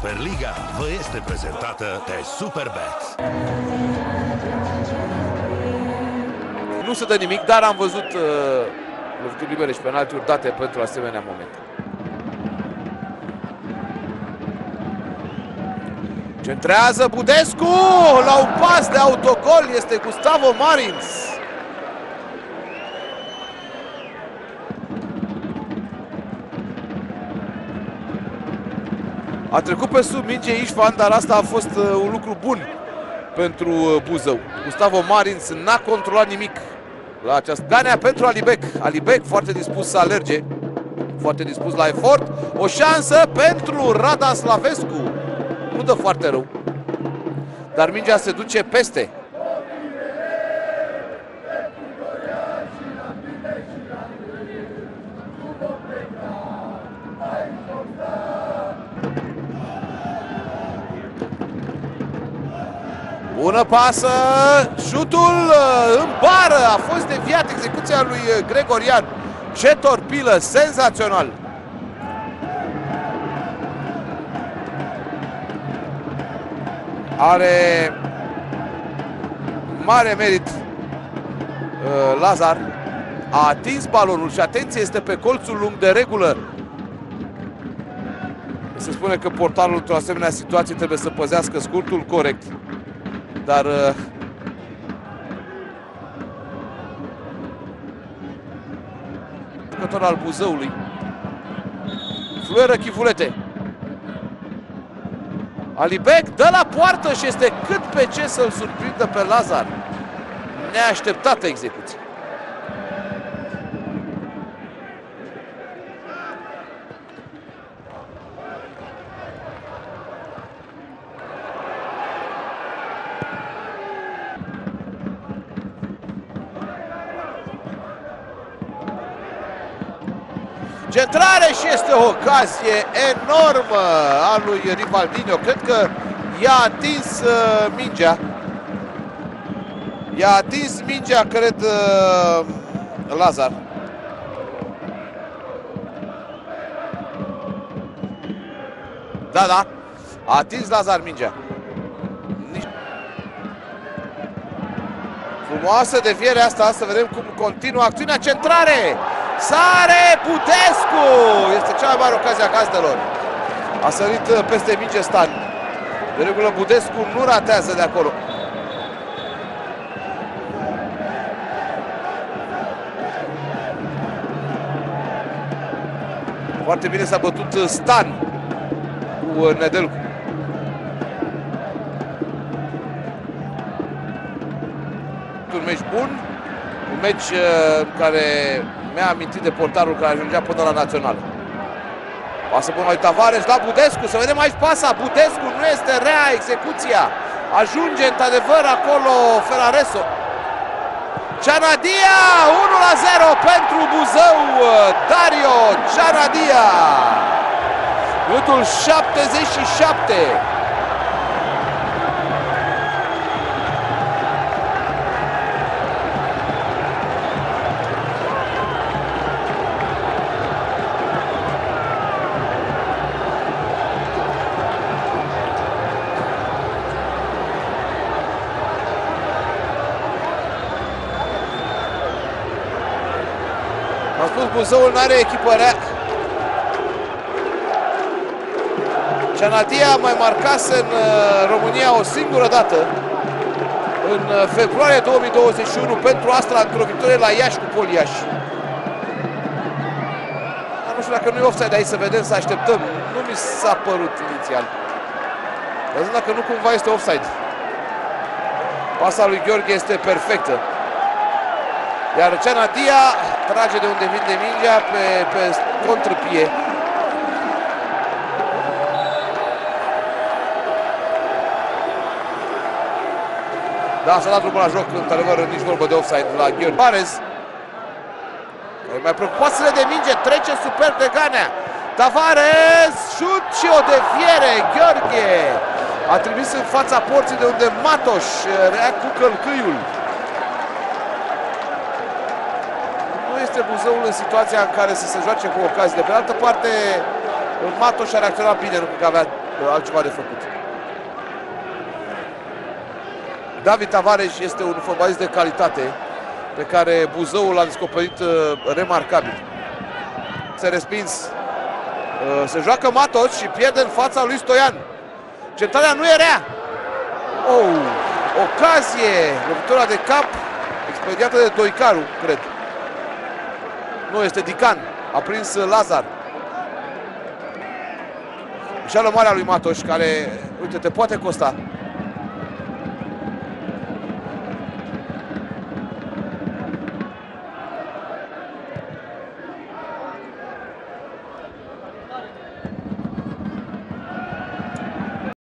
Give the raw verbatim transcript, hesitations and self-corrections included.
Superliga vă este prezentată de Superbet. Nu se dă nimic, dar am văzut uh, lovituri libere și penaltiuri date pentru asemenea momente. Centrează Budescu la un pas de autogol, este Gustavo Marins. A trecut pe sub minge Ișvan, dar asta a fost uh, un lucru bun pentru uh, Buzău. Gustavo Marins n-a controlat nimic la această ganea pentru Alibek. Alibek foarte dispus să alerge, foarte dispus la efort. O șansă pentru Rada Slavescu. Nu dă foarte rău, dar mingea se duce peste. Bună pasă, șutul în bară, a fost deviat, execuția lui Gregorian. Ce torpilă, senzațional! Are mare merit uh, Lazar. A atins balonul și atenție, este pe colțul lung de regulă. Se spune că portarul într-o asemenea situație trebuie să păzească scurtul corect. Dar uh, jucător al Buzăului fluieră Chivulete. Alibek dă la poartă și este cât pe ce să-l surprindă pe Lazar. Neașteptată execuție. Centrare și este o ocazie enormă a lui Rivaldinho. Cred că i-a atins uh, mingea. I-a atins mingea, cred, uh, Lazar. Da, da. A atins Lazar mingea. Nici... Frumoasă deviere asta, să vedem cum continuă acțiunea. Centrare! Sare Budescu! Este cea mai mare ocazie a gazdelor. A sărit peste minge Stan. De regulă Budescu nu ratează de acolo. Foarte bine s-a bătut Stan cu Nedelcu. Un meci bun, un meci în care mi-a amintit de portarul care ajungea până la național. Pasă bună lui Tavares la Budescu, să vedem aici pasa. Budescu, nu este rea execuția. Ajunge într-adevăr acolo Ferrareso. Cianadia, unu la zero pentru Buzău. Dario Cianadia. Minutul șaptezeci și șapte. Am spus, Buzăul nu are echipă rea. Cianadia mai marcase în România o singură dată, în februarie două mii douăzeci și unu, pentru Astra, într-o victorie la Iași cu Poliași. Nu știu dacă nu e offside aici, să vedem, să așteptăm. Nu mi s-a părut inițial. Dar zic dacă nu cumva este offside. Pasa lui Gheorghe este perfectă. Iar Cianadia trage de unde vinde mingea pe, pe contrpie. Da, s-a dat drumul la joc, într-adevăr, nici vorbă de offside la Gheorghe. Tavares, mai preocupat să de minge, trece superb de Ganea. Tavares, șut și o deviere. Gheorghe a trimis în fața porții de unde Matoș rea cu călcâiul. Este Buzăul în situația în care să se joace cu ocazii. De pe altă parte, Matoș a reacționat bine, nu că avea altceva de făcut. David Tavares este un fotbalist de calitate pe care Buzăul l-a descoperit remarcabil. Se respins. Se joacă Matos și pierde în fața lui Stoian. Centrarea nu e rea. Oh, ocazie. Lovitura de cap expediată de Doicaru, cred. Nu, este Dican. A prins Lazar. Mișeală mare a lui Matos, care, uite, te poate costa.